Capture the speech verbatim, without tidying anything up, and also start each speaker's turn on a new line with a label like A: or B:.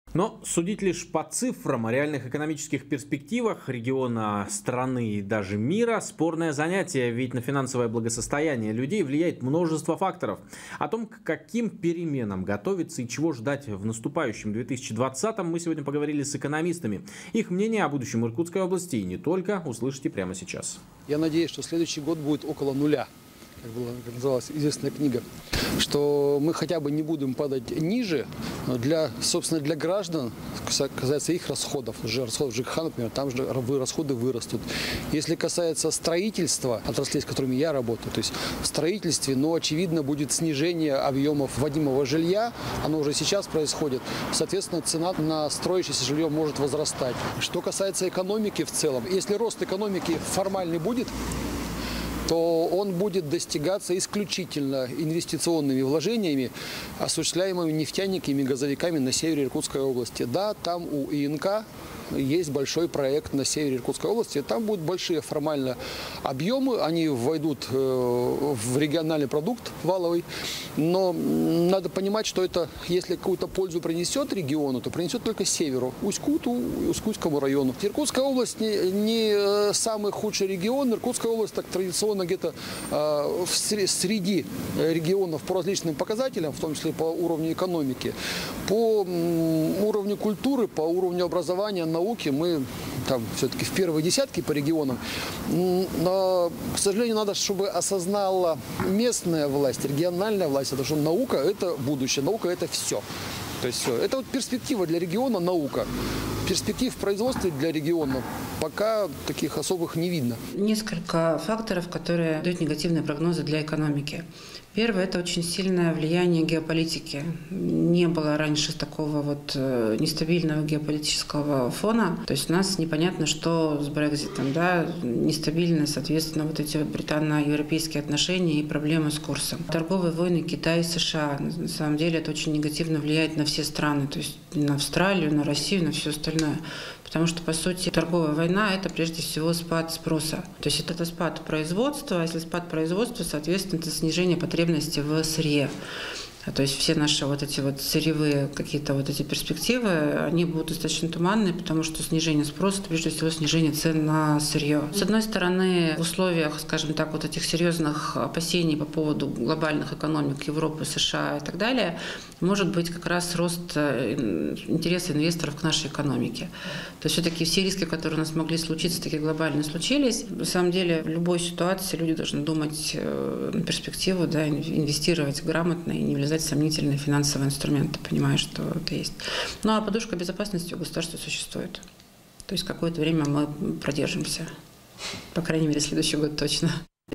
A: Но судить лишь по цифрам о реальных экономических перспективах региона, страны и даже мира – спорное занятие, ведь на финансовое благосостояние людей влияет множество факторов. О том, к каким переменам готовиться и чего ждать в наступающем две тысячи двадцатом, мы сегодня поговорили с экономистами. Их мнение о будущем Иркутской области и не только услышите прямо сейчас.
B: Я надеюсь, что следующий год будет около нуля. Как была, как называлась известная книга, что мы хотя бы не будем падать ниже, но для, собственно, для граждан, касается их расходов, уже расходов ЖКХ, например, там же расходы вырастут. Если касается строительства, отраслей, с которыми я работаю, то есть в строительстве, но очевидно будет снижение объемов вводимого жилья, оно уже сейчас происходит, соответственно, цена на строящееся жилье может возрастать. Что касается экономики в целом, если рост экономики формальный будет, то он будет достигаться исключительно инвестиционными вложениями, осуществляемыми нефтяниками и газовиками на севере Иркутской области. Да, там у ИНК есть большой проект на севере Иркутской области. Там будут большие формально объемы, они войдут в региональный продукт валовый. Но надо понимать, что это, если какую-то пользу принесет региону, то принесет только северу, Усть-Куту, Усть-Кутскому району. Иркутская область не, не самый худший регион. Иркутская область так традиционно где-то э, среди регионов по различным показателям, в том числе по уровню экономики, по уровню культуры, по уровню образования, науки мы там все-таки в первой десятке по регионам. Но, к сожалению, надо, чтобы осознала местная власть, региональная власть, потому что наука – это будущее, наука – это все. То есть все. Это вот перспектива для региона – наука. Перспектив в производстве для региона пока таких особых не видно.
C: Несколько факторов, которые дают негативные прогнозы для экономики. Первое – это очень сильное влияние геополитики. Не было раньше такого вот нестабильного геополитического фона. То есть у нас непонятно, что с Брекситом, да, нестабильно, соответственно, вот эти вот британо-европейские отношения и проблемы с курсом. Торговые войны Китая и США. На самом деле это очень негативно влияет на все страны, то есть на Австралию, на Россию, на все остальное. Потому что, по сути, торговая война – это прежде всего спад спроса. То есть это спад производства, а если спад производства, соответственно, это снижение потребности в сырье. То есть все наши вот эти вот сырьевые какие-то вот эти перспективы, они будут достаточно туманные, потому что снижение спроса – это прежде всего снижение цен на сырье. С одной стороны, в условиях, скажем так, вот этих серьезных опасений по поводу глобальных экономик Европы, США и так далее, может быть как раз рост интереса инвесторов к нашей экономике. То есть все-таки все риски, которые у нас могли случиться, такие глобальные случились. На самом деле в любой ситуации люди должны думать на перспективу, да, инвестировать грамотно и не влезать в сомнительные финансовые инструменты, понимая, что это есть. Ну а подушка безопасности у государства существует. То есть какое-то время мы продержимся. По крайней мере, следующий год точно.